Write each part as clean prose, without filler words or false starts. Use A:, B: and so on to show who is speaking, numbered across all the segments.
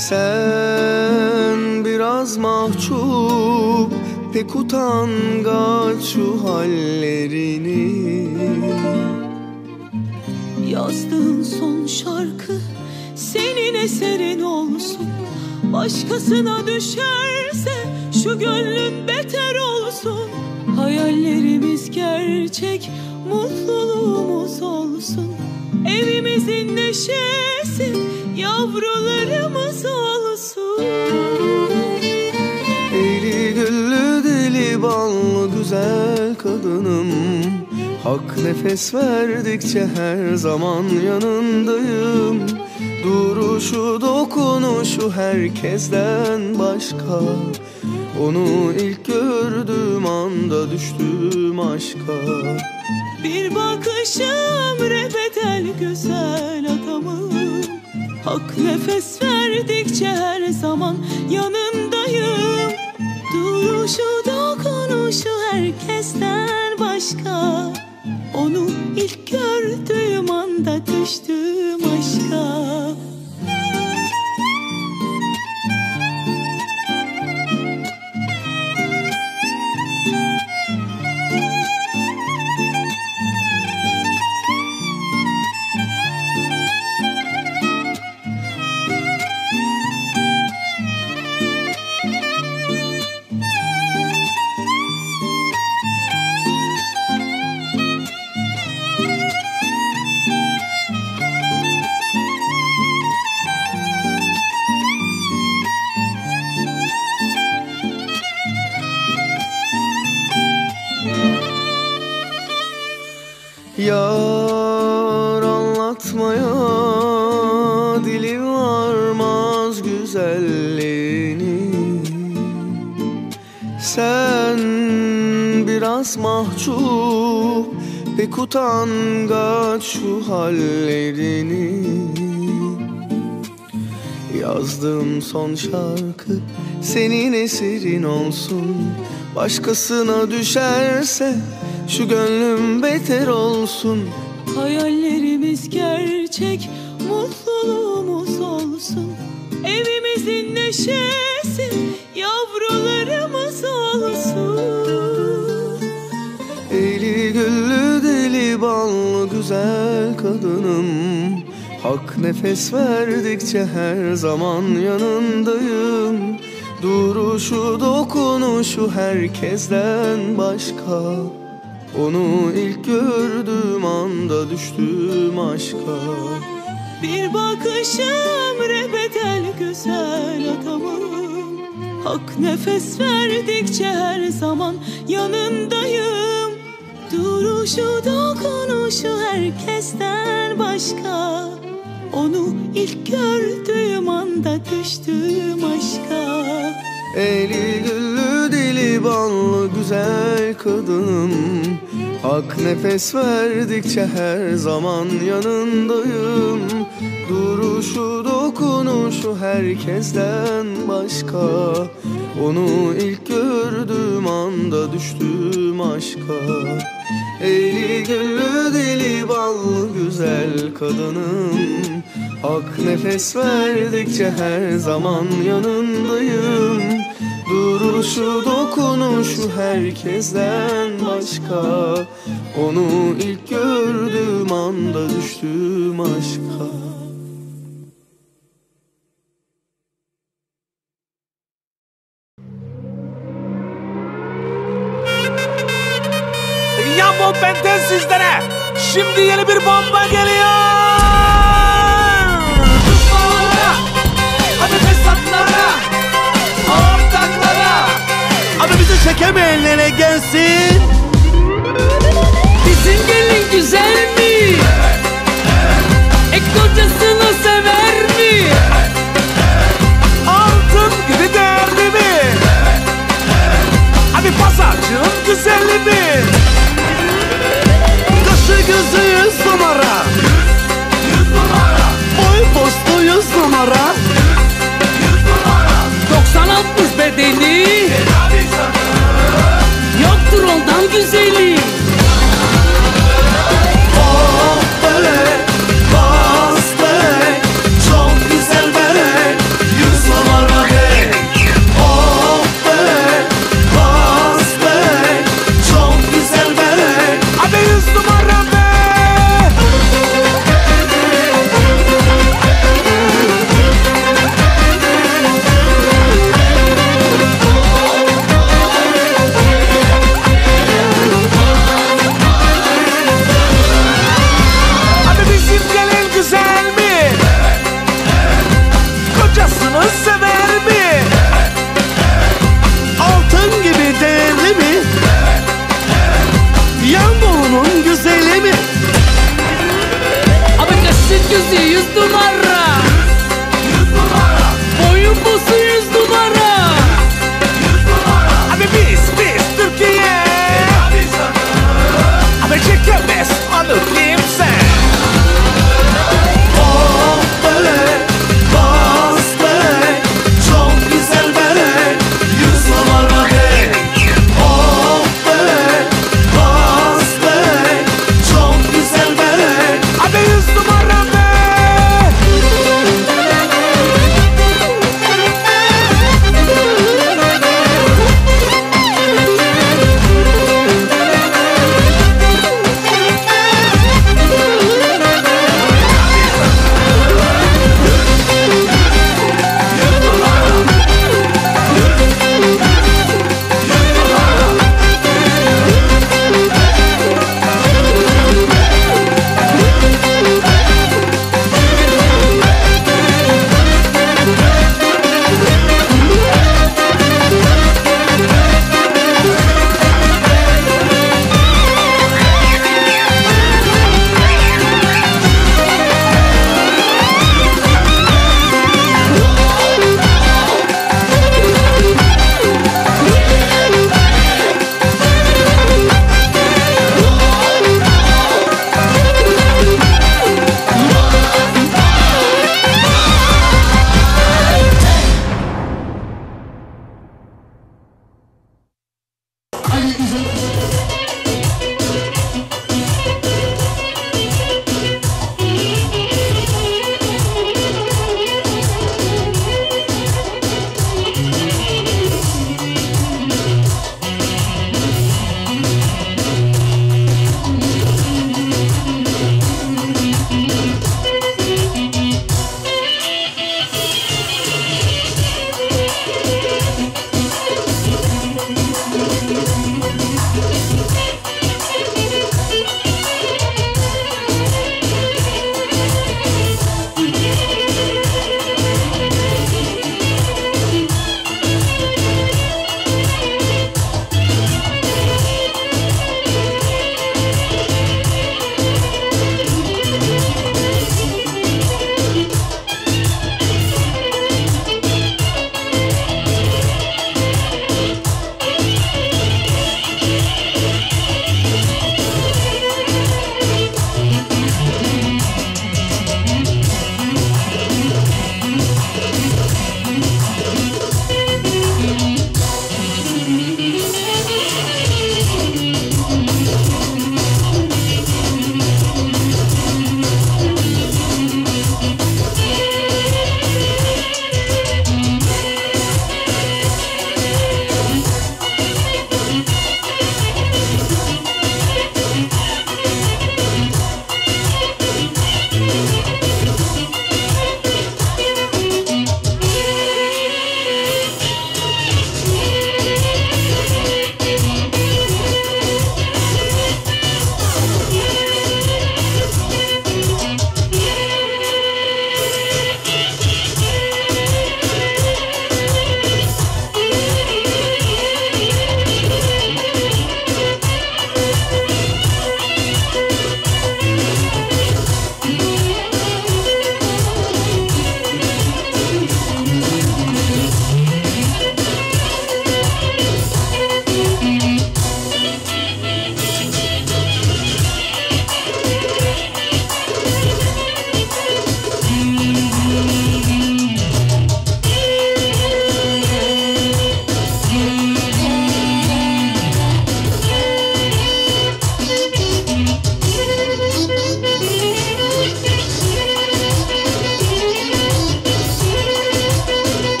A: Sen biraz mahcup, pek utangaç şu hallerini.
B: Yazdığın son şarkı senin eserin olsun. Başkasına düşerse şu gönlüm beter olsun. Hayallerimiz gerçek, mutluluğumuz olsun. Evimizin neşesi, yavrularımız olsun.
A: Eli güllü dili ballı güzel kadınım, hak nefes verdikçe her zaman yanındayım. Duruşu dokunuşu herkesten başka, onu ilk gördüğüm anda düştüm aşka.
B: Bir bakışım bedel güzel adamım, hak nefes verdikçe her zaman yanındayım. Duruşu dokunuşu herkesten başka, onu ilk gördüğüm anda düştüm aşka.
A: Yar anlatmaya dili varmaz güzelliğini. Sen biraz mahcup, pek utangaç şu hallerini. Yazdığım son şarkı senin eserin olsun. Başkasına düşerse şu gönlüm beter olsun.
B: Hayallerimiz gerçek, mutluluğumuz olsun. Evimizin neşesi, yavrularımız olsun.
A: Eli güllü dili ballı güzel kadınım, hak nefes verdikçe her zaman yanındayım. Duruşu dokunuşu herkesten başka, onu ilk gördüğüm anda düştüm aşka.
B: Bir bakışım bedel güzel adamım, hak nefes verdikçe her zaman yanındayım. Duruşu dokunuşu herkesten başka, onu ilk gördüğüm anda düştüm aşka.
A: Eli güllü dili ballı güzel kadınım, hak nefes verdikçe her zaman yanındayım. Duruşu dokunuşu herkesten başka, onu ilk gördüğüm anda düştüm aşka. Eli güllü dili ballı güzel kadınım, hak nefes verdikçe her zaman yanındayım. Duruşu dokunuşu herkesten başka, onu ilk gördüğüm anda düştüm aşka.
C: Yambo Benten sizlere şimdi yeni bir bomba geliyor. Düşmanlara, hadi fesatlara, ortaklara, abi bizi çekemeyenlere gelsin.
B: Bizim gelin güzel mi? Kocasını sever mi?
C: Altın gibi değerli mi? Abi pazarcığın güzeli mi? Kaşı gözü 100 numara,
B: 100 numara.
C: 100 numara.
B: Boyun posu 100 numara.
C: 100 numara. Abi biz Türkiye. Abi çekemez onu kimse.
A: Oh bebek, bas bebek, çok güzel bebek, 100 numara bebek. Oh bebek, bas bebek, çok güzel bebek.
C: Abi 100 numara be.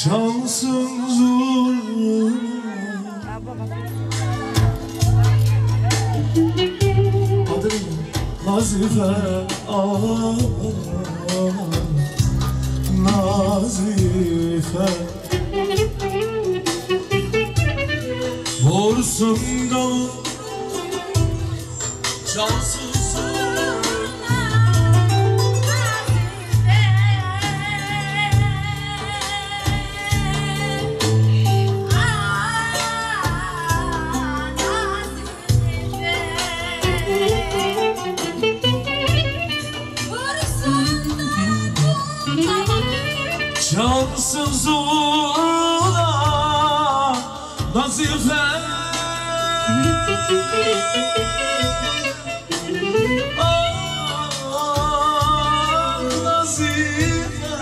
A: Çalsın zurna Adım Nazife Nazife Vursun davul Çalsın zurna Çalsın zurna Nazife Nazife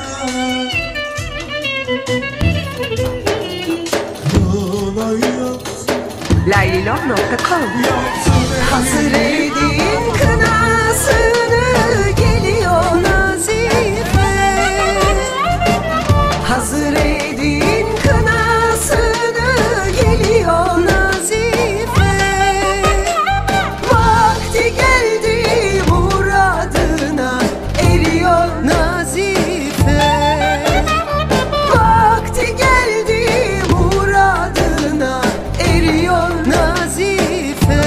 D: Laylilom.com Hazır edin kınasını geliyor Nazife. Hazır edin kınasını geliyor Nazife. Vakti geldi muradına eriyor Nazife. Vakti geldi muradına eriyor Nazife.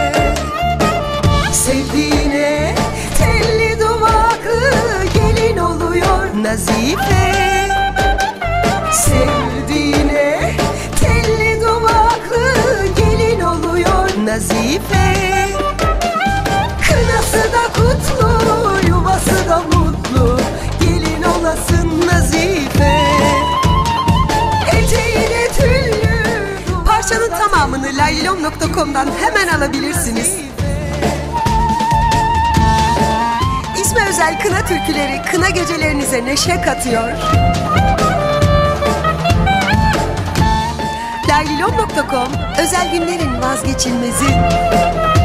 D: Sevdiğine telli duvaklı gelin oluyor Nazife. Sevdiğine telli duvaklı gelin oluyor Nazife. Kınası da kutlu, yuvası da mutlu, gelin olasın Nazife. Eteğine tüllü. Parçanın tamamını laylilom.com'dan hemen alabilirsiniz. İsme özel kına türküleri kına gecelerinize neşe katıyor. Laylilom.com özel günlerin vazgeçilmezi.